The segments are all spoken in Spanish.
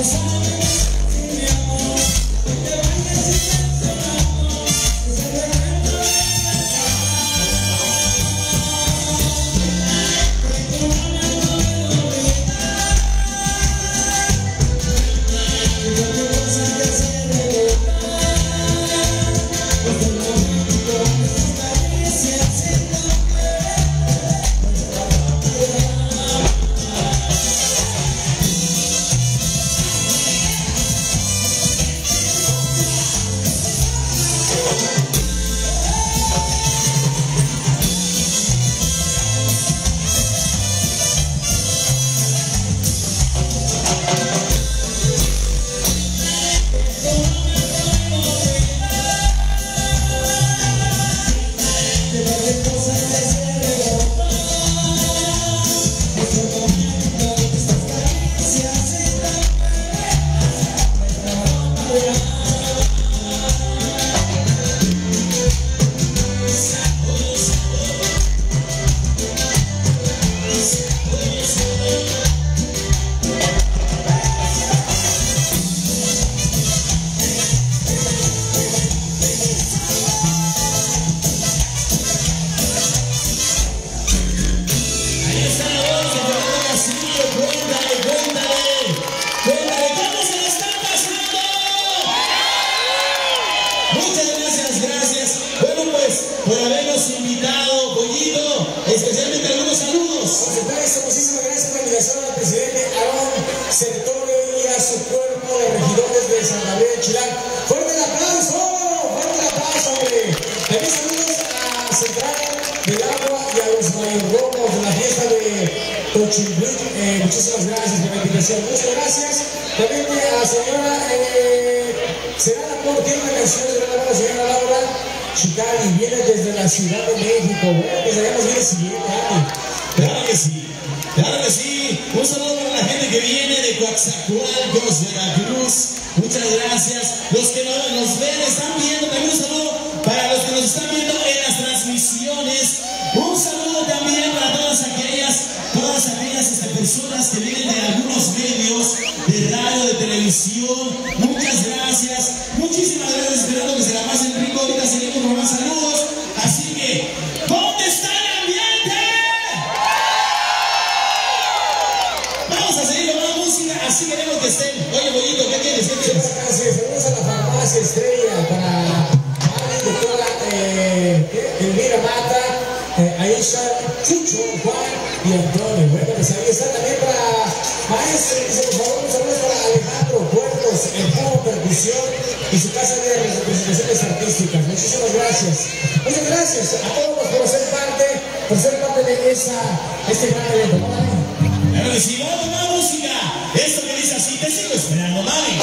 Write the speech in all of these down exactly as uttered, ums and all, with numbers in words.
Eh, muchísimas gracias por la invitación. Muchas gracias. También a la señora eh, Será Amor, tiene una canción de la señora Laura Chicali, viene desde la Ciudad de México. Bueno, que sabemos bien el siguiente año. Claro que sí, claro que sí. Un saludo para la gente que viene de Coatzacoalcos, Veracruz. Muchas gracias. Los que nos, nos ven, están viendo. También un saludo para los que nos están viendo en las transmisiones. Un saludo también para todas aquellas, todas aquellas este, personas que vienen de algunos medios de radio, de televisión. Muchas gracias. Muchísimas gracias. Esperando que se la pasen rico. Ahorita seguimos con más saludos. Así que, ¿dónde está el ambiente? Vamos a seguir con más música. Así queremos que estén. Oye, Bollito, ¿qué quieres? ¿Qué quieres? Gracias. Saludos a la farmacia Estrella para la doctora eh, Elvira Mata. Eh, ahí está Chucho, Juan y Antonio. Bueno, pues ahí está también para Maestro, dice, por favor, un saludo para Alejandro Puertos, en Puro Percusión y su casa de representaciones artísticas. Muchísimas gracias. Muchas gracias a todos por ser parte, por ser parte de esa, este gran evento. Claro que sí, vamos con más música. Esto que dice así, te sigo esperando, mami.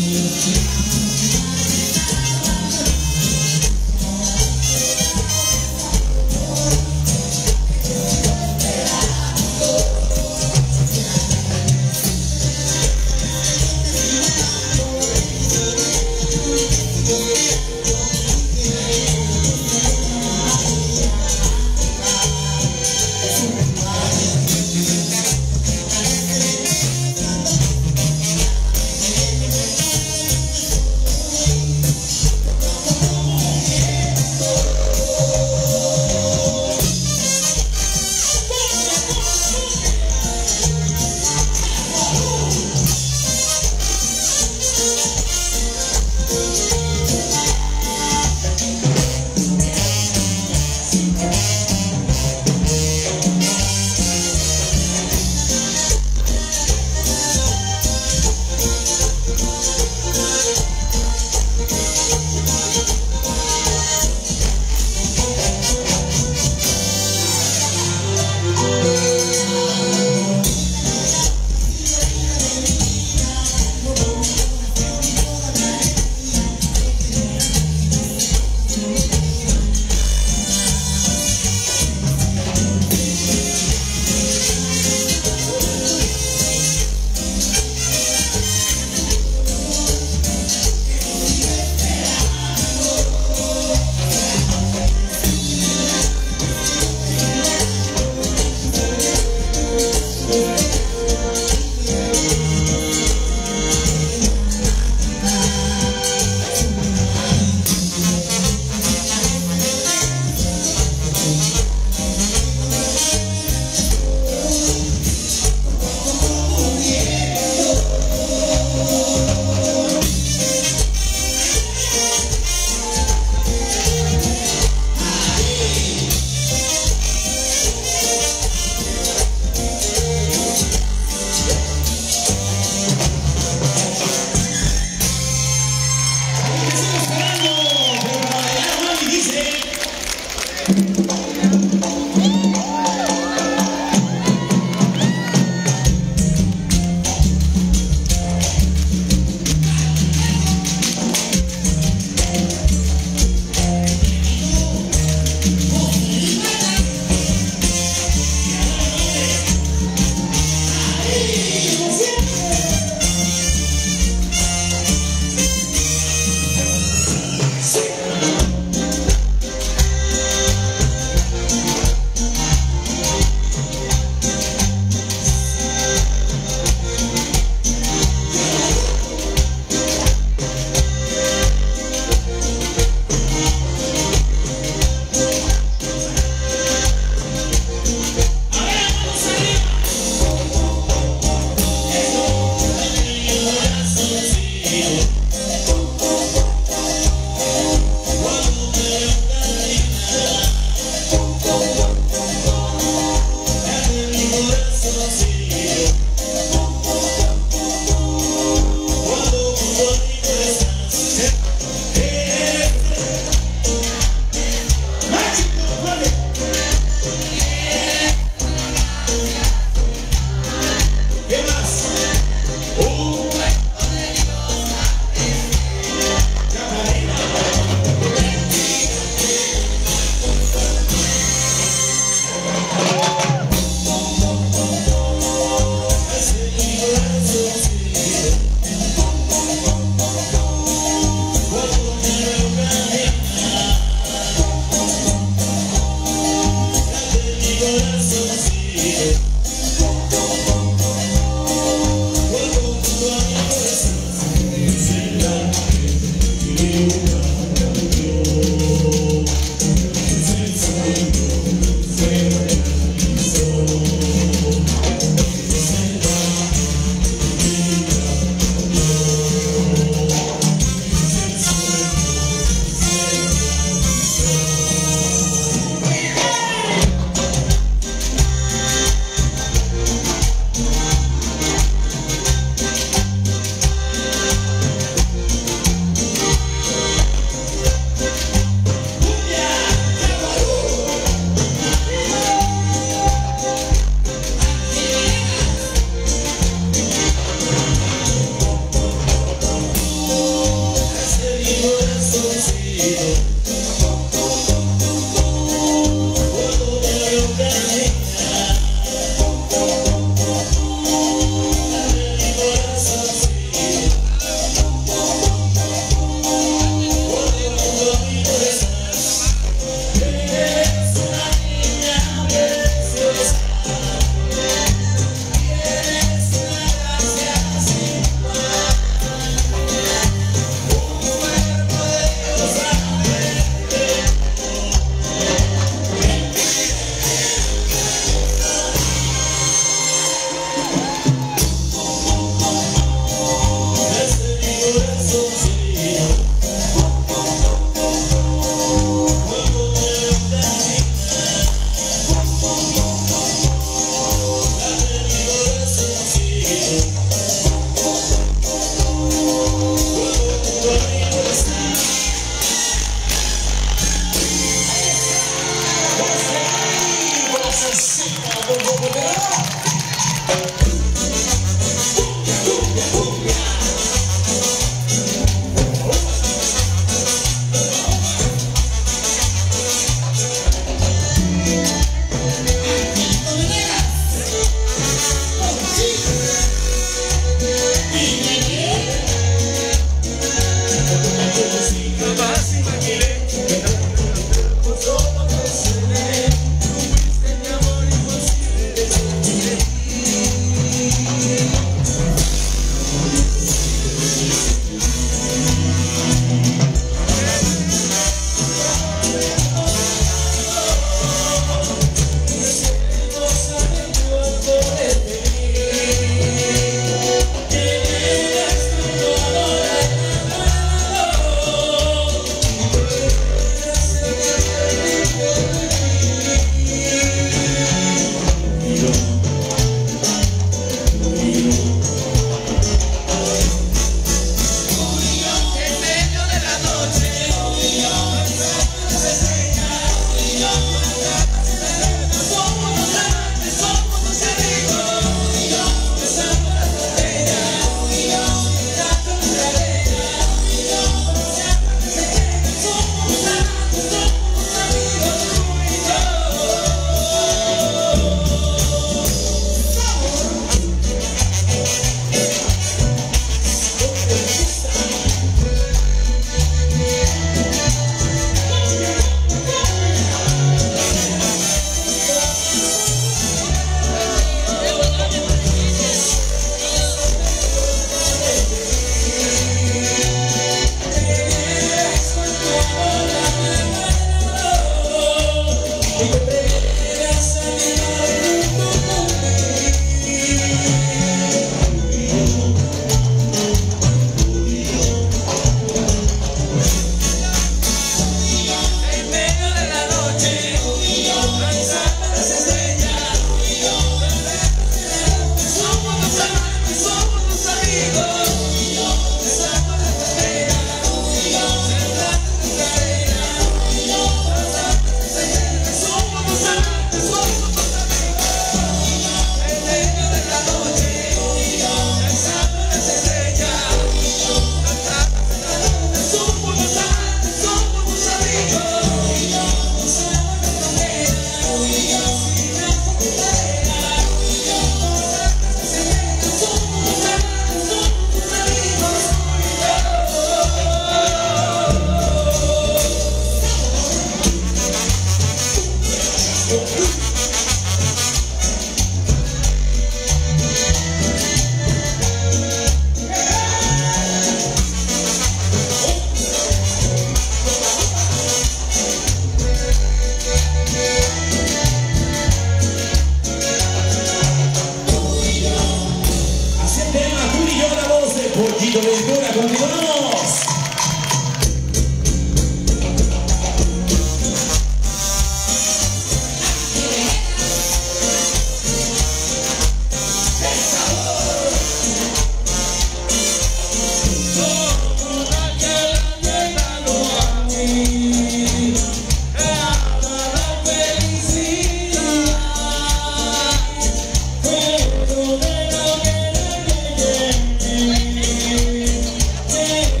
Yeah.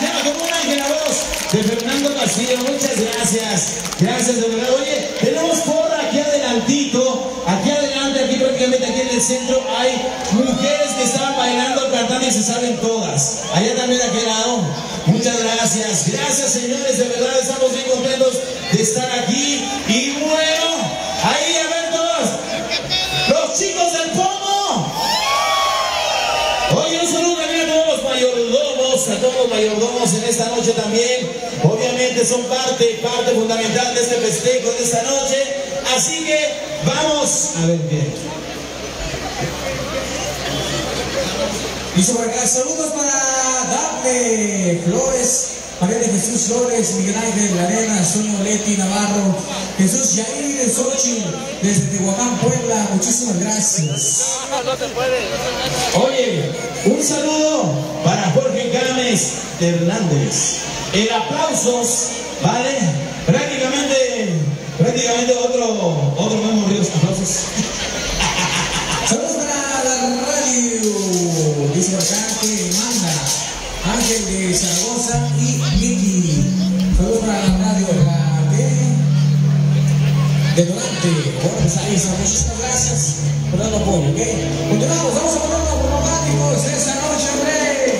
llama como un ángel la voz de Fernando Castillo. Muchas gracias. Gracias de verdad. Oye, tenemos porra aquí adelantito. Aquí adelante, aquí prácticamente aquí en el centro hay mujeres que están bailando, cantando y se saben todas. Allá también de aquel lado. Muchas gracias. Gracias, señores. De verdad estamos bien contentos de estar aquí. Y bueno, ahí a ver todos. Los chicos del Pomo. Oye, un saludo también a todos los mayordomos, a todos los mayordomos en esta noche también. Obviamente son parte, parte fundamental de este festejo de esta noche. Así que vamos a ver bien. Dice por acá, saludos para Dafne Flores, María de Jesús Flores, Miguel Ángel Arena, Sonia Leti Navarro, Jesús Yair de Xochitl, desde Tehuacán, Puebla. Muchísimas gracias. Oye, un saludo para Jorge Gámez Hernández. El aplausos, ¿vale? Prácticamente, prácticamente otro, otro Memo Ríos, aplausos. Saludos para la radio, dice por acá que manda Ángel de Zaragoza y Miki. Saludos para la radio, la de, de Durante. Bueno, pues ahí está. Muchísimas gracias por darlo apoyo, ¿ok? Continuamos, vamos a poner unos románticos esta noche, hombre.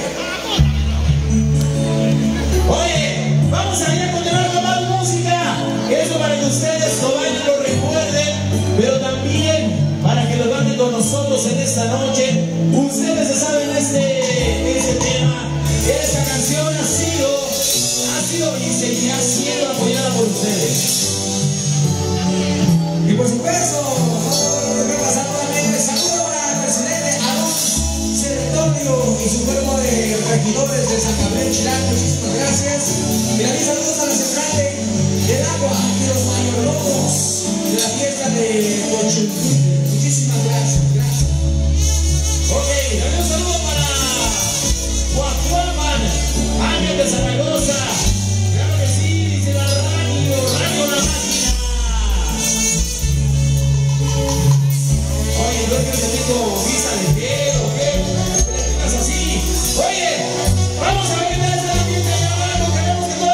Oye, vamos a ir a continuar con más música. Eso para que ustedes lo bailen, lo recuerden, pero también para que lo bailen con nosotros en esta noche. Ustedes se saben este, este tema. Esta canción ha sido, ha sido y seguirá siendo apoyada por ustedes. Y por supuesto, ¿qué pasa nuevamente? Saludos para el presidente Alon Sertorio y su cuerpo de regidores de San Gabriel Chilán. Muchísimas gracias. Y también saludos a la central del agua y los mayordomos de la fiesta de Cochultí. Muchísimas gracias. Gracias. Ok, también un saludo para Guajuapan, Ángel de Zaragoza. Claro que sí, dice la radio, radio la máquina. Oye, no es que tengo vista de qué o qué, así. Oye, vamos a ver qué tal está la fiesta allá abajo. Queremos que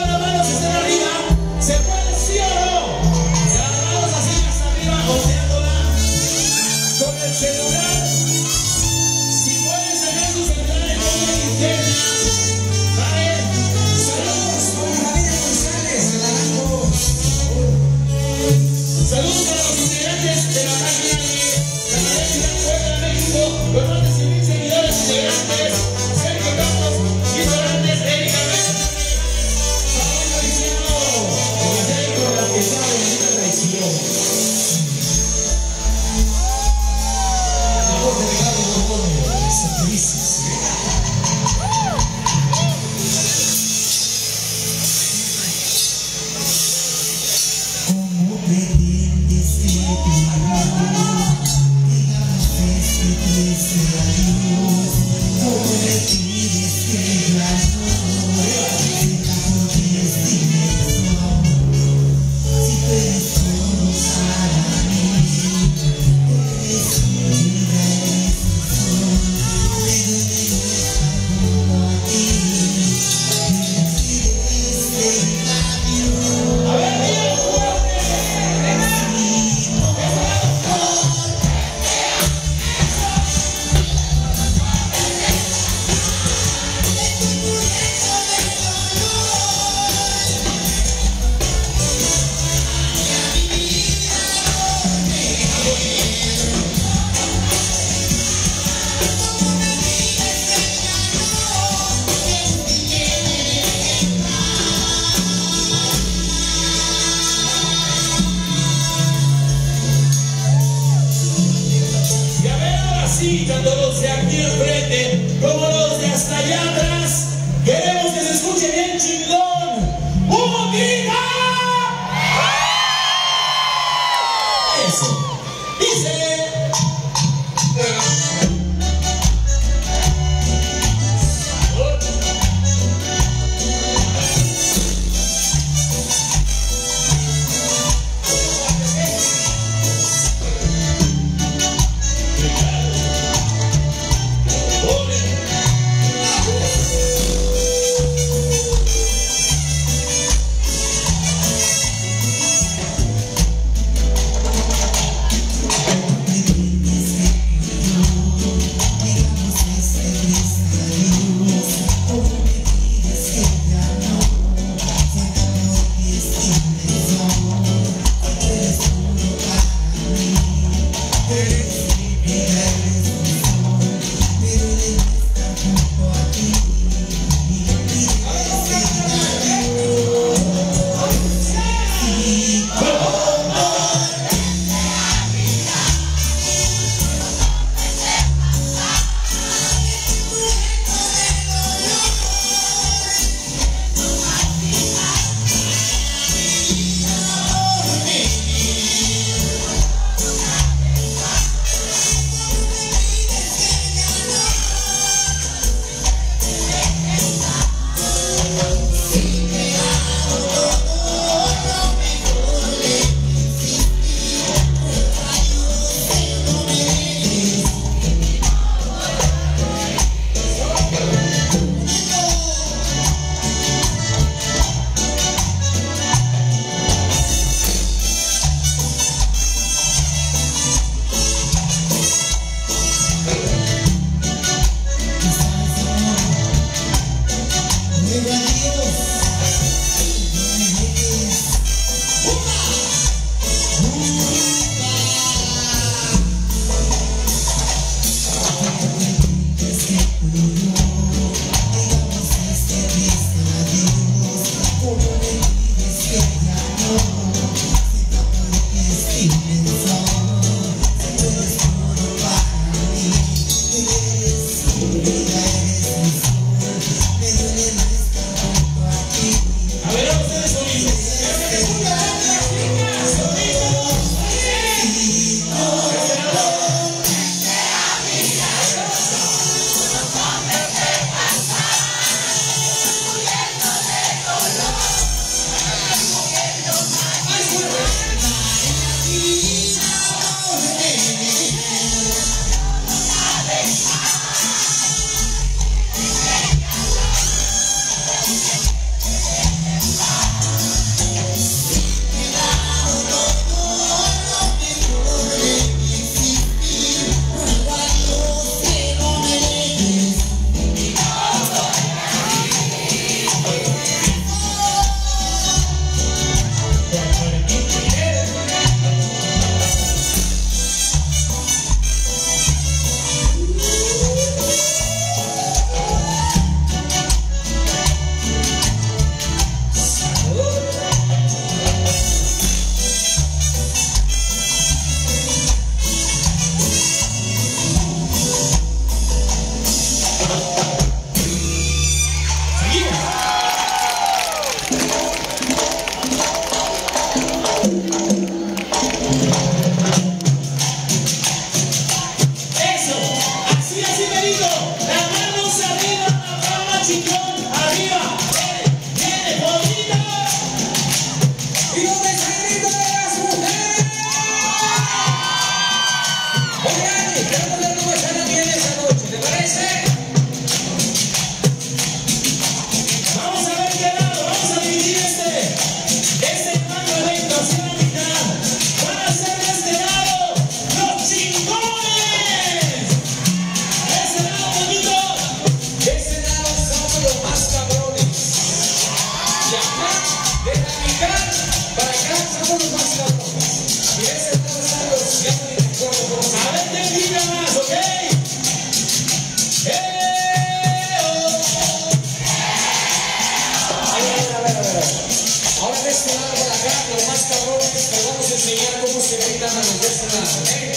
Ahora de este lado por acá, los más cabrones, les vamos a enseñar cómo se gritan a los de este lado. ¿Eh?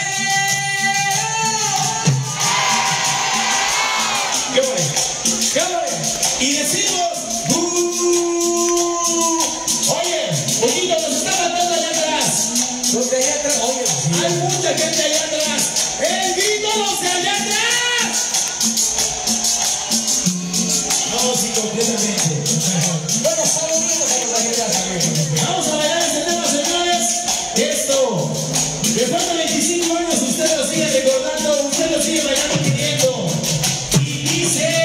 ¡Qué bueno! ¡Qué bueno! Y decimos, ¡buuu! Oye, poquito nos está matando allá atrás. Los de allá atrás, oye, sí. Hay mucha gente allá atrás. ¡El grito los de allá atrás! No, sí, completamente. Bueno, está bonito con los de allá atrás. Vamos a bailar este tema, señores. Esto, de falta veinticinco años, usted lo sigue recordando, usted lo sigue bailando y pidiendo. Y dice...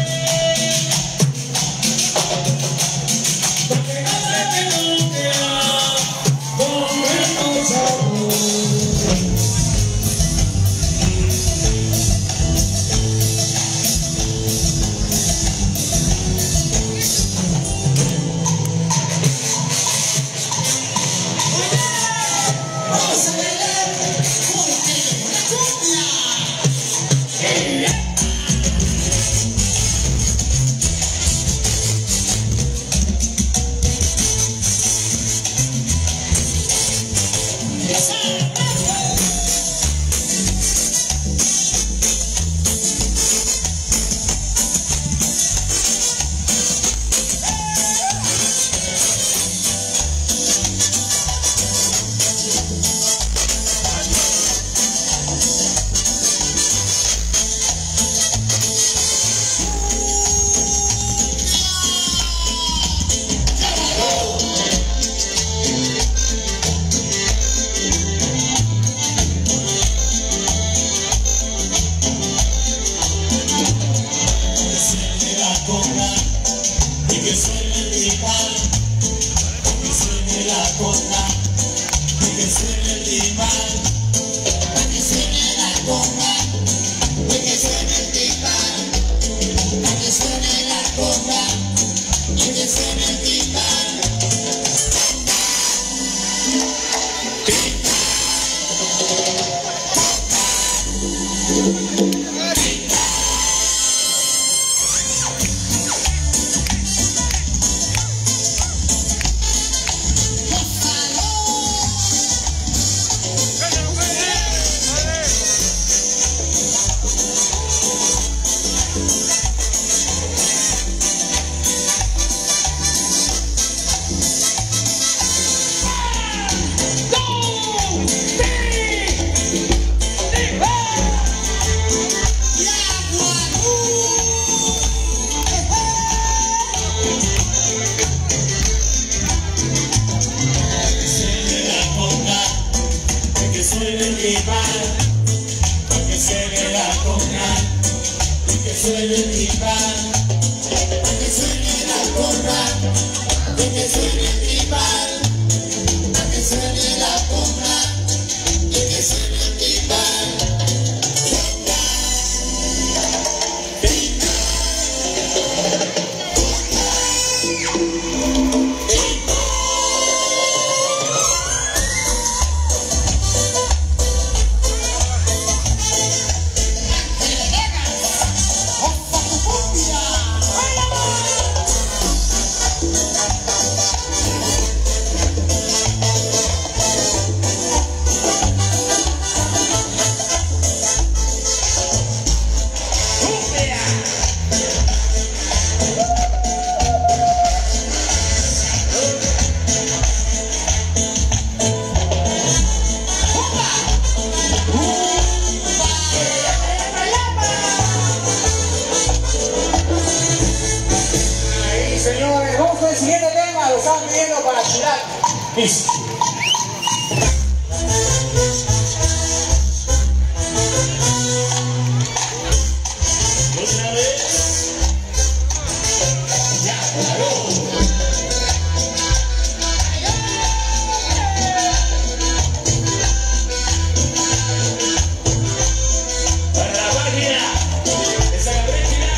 Señores, vamos con el siguiente tema, lo están pidiendo para tirar. Listo. Otra vez. Ya, claro. Para la página. Esa cabrera.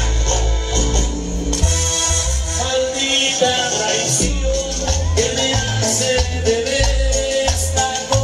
Maldita traición que me hace beber esta copa.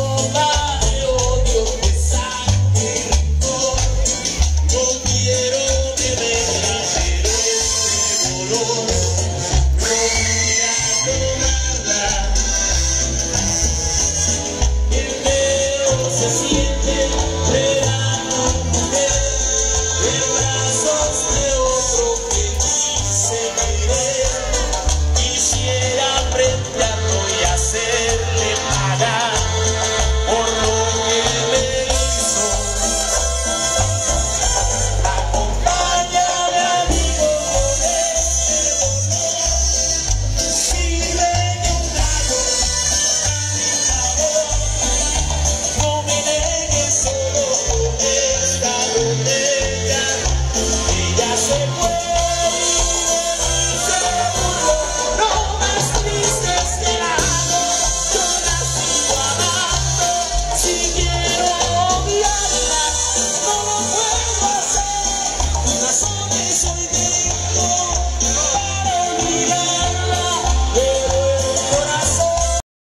chiquita.